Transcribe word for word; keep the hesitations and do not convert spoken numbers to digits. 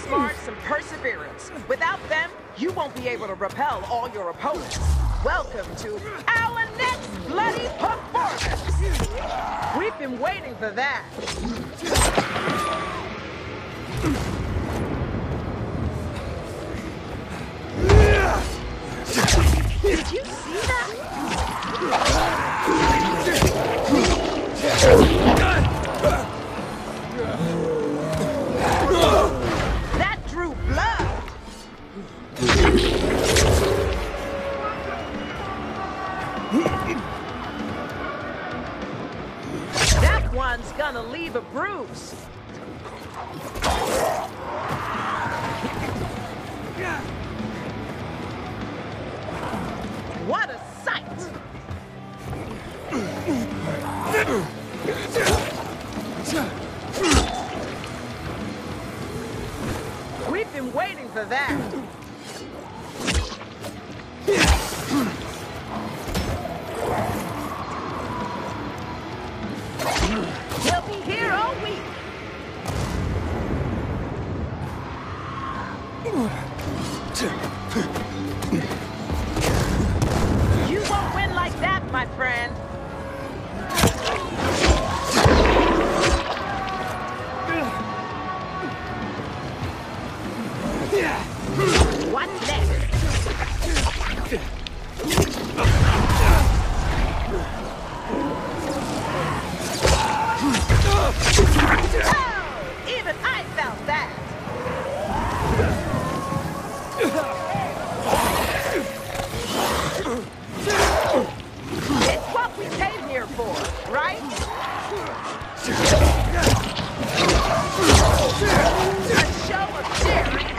smarts and perseverance. Without them, you won't be able to repel all your opponents. Welcome to our next bloody performance! We've been waiting for that. Did you see that? That drew blood. That one's gonna leave a bruise. What a sight! We've been waiting for that. He'll be here all week. You won't win like that, my friend. What's next? Oh, even I felt that. It's what we came here for, right? A show of daring